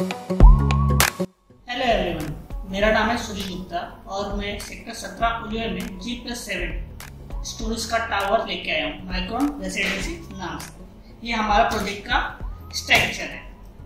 Hello everyone, मेरा नाम है सुजीत गुप्ता और मैं सेक्टर 17 उलियर में G+7 स्टोरेज का टावर लेके आया हूँ माइक्रोन रेसिडेंसी नाम से। ये हमारा प्रोजेक्ट का स्ट्रक्चर है।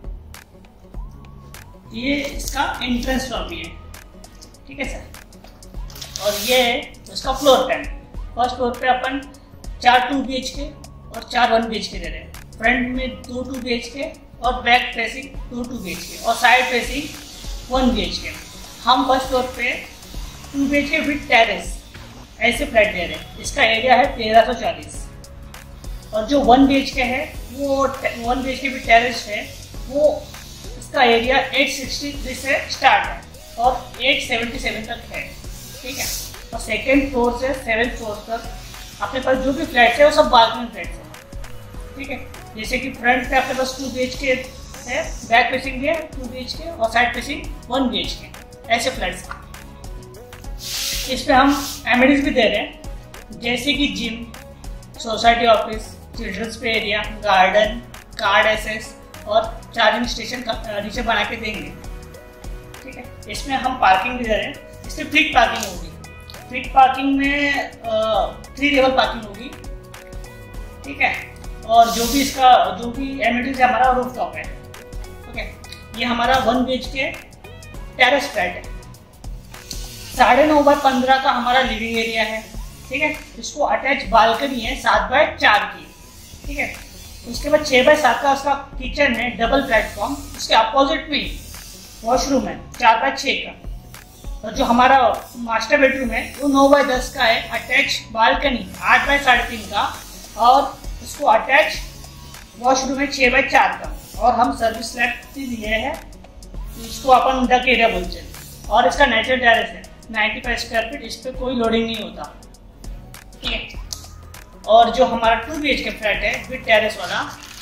ये इसका एंट्रेंस लॉबी है, ठीक है सर। और ये है उसका फ्लोर प्लान। फर्स्ट फ्लोर पे अपन 4 2 BHK और 4 1 BHK दे रहे हैं। फ्रंट में 2 2 BHK और बैक फेसिंग 2 2 BHK और साइड फेसिंग 1 BHK। हम फर्स्ट फ्लोर पे 2 BHK विद टेरेस ऐसे फ्लैट दे रहे हैं। इसका एरिया है 1340 और जो 1 BHK है वो 1 BHK विद टेरेस है, वो इसका एरिया 863 से स्टार्ट है और 877 तक है, ठीक है। और सेकेंड फ्लोर से 7th फ्लोर तक अपने पास जो भी फ्लैट है वो सब बालकनी फ्लैट है, ठीक है। जैसे कि फ्रंट पे अपने पास 2 BHK है, बैक फेसिंग भी है 2 BHK और साइड फेसिंग 1 BHK, ऐसे फ्लैट्स। इस पे हम एमिनिटीज भी दे रहे हैं, जैसे कि gym, society office, children's play area, garden, card access और चार्जिंग स्टेशन नीचे बना के देंगे, ठीक है। इसमें हम पार्किंग भी दे रहे हैं। इसमें फ्लिट पार्किंग होगी। फ्लिट पार्किंग में 3 लेवल पार्किंग होगी, ठीक है। और जो भी एमिनिटीज है हमारा रूफ टॉप है, ओके। ये हमारा 1 BHK टेरेस फ्लैट है। 9.5 बाय 15 का हमारा लिविंग एरिया है, ठीक है। इसको अटैच बालकनी है 7 बाय 4 की, ठीक है। उसके बाद 6 बाय 7 का उसका किचन है, डबल प्लेटफॉर्म। उसके अपोजिट में वॉशरूम है 4 बाय 6 का। और जो हमारा मास्टर बेडरूम है वो 9 बाय 10 का है, अटैच बालकनी 8 बाय 3.5 का और उसको अटैच वॉशरूम है 6 बाय 4 का। और हम सर्विस स्लैब लिए हैं, इसको अपन डक एरिया बोलते हैं। और इसका नेचुरल टेरेस है 95 स्क्वायर फीट, इस पर कोई लोडिंग नहीं होता, ठीक है। और जो हमारा 2 BHK फ्लैट है विद टेरेस वाला,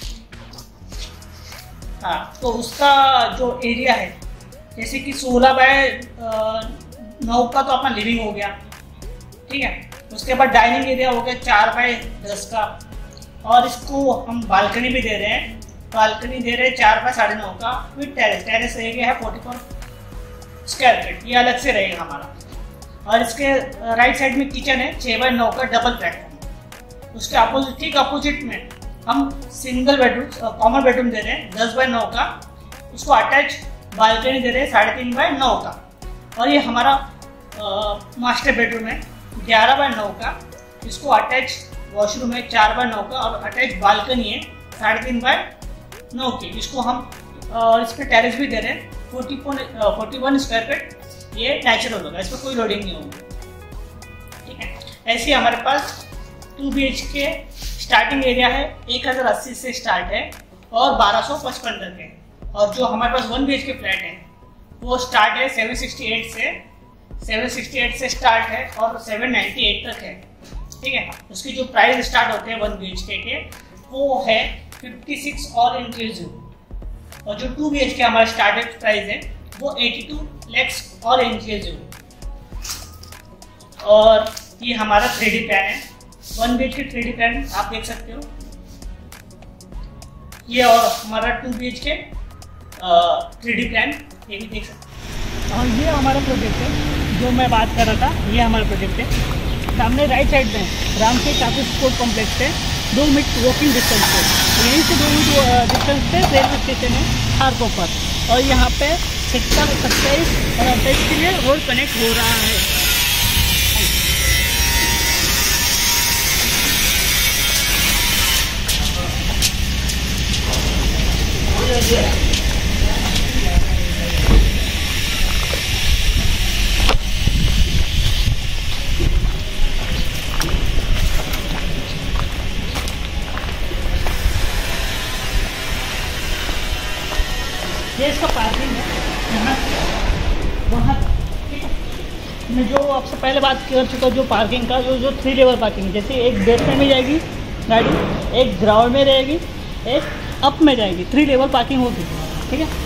हाँ, तो उसका जो एरिया है जैसे कि 16 बाय 9 का तो अपना लिविंग हो गया, ठीक है। उसके बाद डाइनिंग एरिया हो गया 4 बाय 10 का। और इसको हम बालकनी भी दे रहे हैं, बालकनी दे रहे हैं 4 बाय 9.5 का विद टेरेस। टेरेस एरिया है 44 स्क्वायर फीट, ये अलग से रहेगा हमारा। और इसके राइट साइड में किचन है 6 बाय 9 का डबल प्लेटफॉर्म। उसके अपोजिट, ठीक अपोजिट में हम सिंगल बेडरूम कॉमन बेडरूम दे रहे हैं 10 बाय 9 का। उसको अटैच बालकनी दे रहे हैं 3.5 बाय 9 का। और ये हमारा मास्टर बेडरूम है 11 बाय 9 का। इसको अटैच वॉशरूम है 4 बाय 9 का और अटैच बालकनी है 3.5 बाय 9 की। इसको हम इस पर टेरेस भी दे रहे हैं 41 स्क्वायर फीट। ये नेचुरल होगा, इस पर कोई लोडिंग नहीं होगी, ठीक है। ऐसे हमारे पास 2 BHK स्टार्टिंग एरिया है 1080 से स्टार्ट है और 1255 तक है। और जो हमारे पास 1 BHK फ्लैट है वो स्टार्ट है 768 से स्टार्ट है और 798 तक है, ठीक है। उसकी जो प्राइस स्टार्ट होते हैं 1 BHK के वो है 56 और इंक्लूसिव। और जो 2 BHK हमारा स्टार्टेड प्राइस है वो 82 lakhs और इंक्लूसिव। और ये हमारा 3D प्लान है 1 BHK 3D प्लान, आप देख सकते हो ये। और हमारा 2 BHK 3D प्लान ये भी देख सकते हो। और ये हमारा प्रोजेक्ट है जो मैं बात कर रहा था, ये हमारा प्रोजेक्ट है। सामने राइट साइड में रामखेत टापू स्पोर्ट कॉम्प्लेक्स है, 2 मिनट वॉकिंग डिस्टेंस पे। यहीं से 2 मिनट डिस्टेंस पे रेलवे स्टेशन है खारकों पर। और यहाँ पे सेक्टर 27 और 28 के लिए रोड कनेक्ट हो रहा है। ये इसका पार्किंग है यहाँ वहाँ, ठीक है। मैं जो आपसे पहले बात कर चुका जो पार्किंग का, जो 3 लेवल पार्किंग, जैसे एक बेसमेंट में जाएगी गाड़ी, एक ग्राउंड में रहेगी, एक अप में जाएगी, 3 लेवल पार्किंग होगी, ठीक है।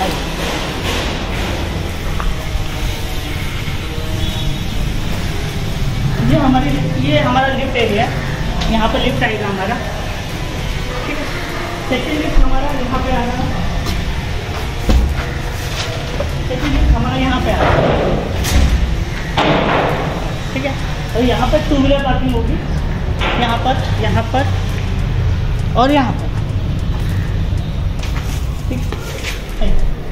ये हमारा लिफ्ट एरिया है, यहाँ पर लिफ्ट आएगा हमारा, ठीक है। सेकेंड लिफ्ट हमारा यहाँ पे आएगा हमारा यहाँ पे आ रहा है, ठीक है। और यहाँ पर 2 व्हीलर पार्किंग होगी, यहाँ पर और यहाँ पर, ठीक है।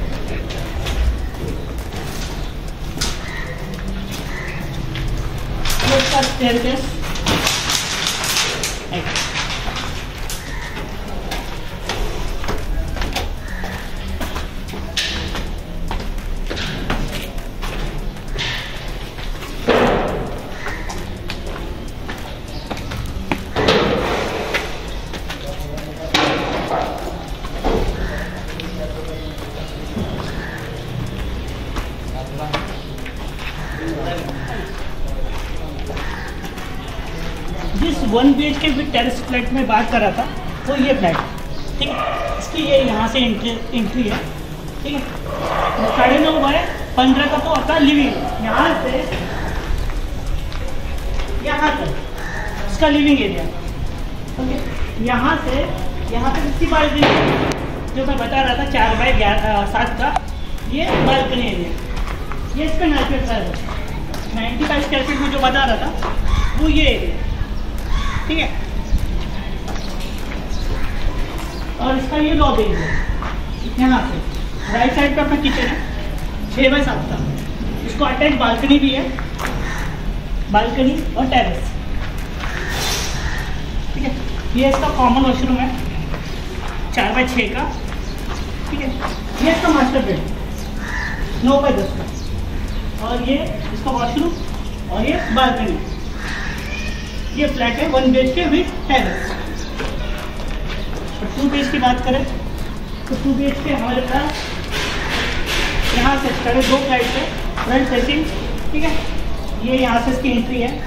ये इसका स्टेयरकेस, जिस 1 BHK विद टेरेस फ्लैट में बात कर रहा था वो ये फ्लैट, ठीक है। इसकी ये यहाँ से एंट्री है, ठीक है। 9.5/15 का तो आता लिविंग, यहाँ से यहाँ तक इसका लिविंग एरिया, ओके। यहाँ से यहाँ तक इसकी बालकनी जो मैं बता रहा था 4/7 का, ये बालकनी एरिया, ये इसका 95 स्क्वायर फीट में जो बता रहा था वो ये एरिया, ठीक है। और इसका ये लॉबी एरिया, यहाँ से राइट साइड पे अपना किचन है 6/7 का, इसको अटैच बालकनी भी है, बालकनी और टेरेस, ठीक है। ये इसका कॉमन वॉशरूम है 4/6 का, ठीक है। ये इसका मास्टर बेड 9/10 का, और ये इसका वॉशरूम और ये बालकनी। ये फ्लैट है 1 BHK विद टेरेस। और 2 BHK की बात करें तो 2 BHK हमारे पास यहाँ से खड़े 2 फ्लैट है, फ्रंट फेसिंग, ठीक है। ये यहाँ से इसकी एंट्री है,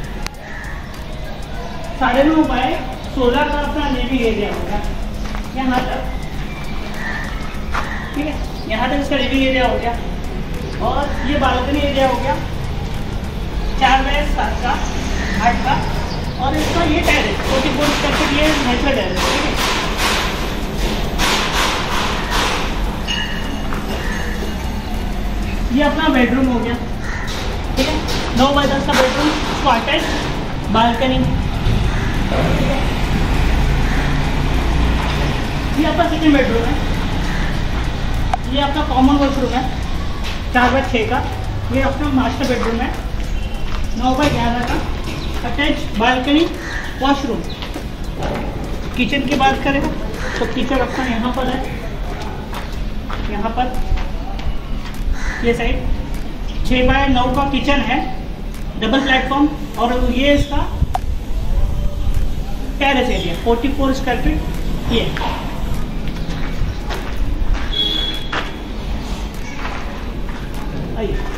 9.5/16 का अपना लिविंग एरिया होगा यहाँ तक, ठीक है। यहाँ तक इसका लिविंग एरिया हो गया, और ये बालकनी एरिया हो गया 4/7 का 8 का, और इसका ये टेरेस 44 स्क्वायर फीट, ये नेचुरल टेरेस, ठीक है। ये अपना बेडरूम हो गया, ठीक है। 9/10 का बेडरूम, इसको अटैच बालकनी, ठीक है। ये अपना सेकंड बेडरूम है, ये अपना कॉमन वॉशरूम है 4/6 का, ये अपना मास्टर बेडरूम है 9/11 का, अटैच बालकनी वॉशरूम। किचन की बात करें तो किचन अपना यहाँ पर है, यहाँ पर ये साइड 6/9 का किचन है, डबल प्लेटफॉर्म, और ये इसका टेरेस एरिया 44 स्क्वायर फीट ये। आइए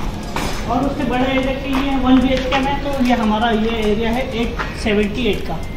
और उससे बड़ा एरिया के लिए 1 BHK में तो ये हमारा ये एरिया है 878 का।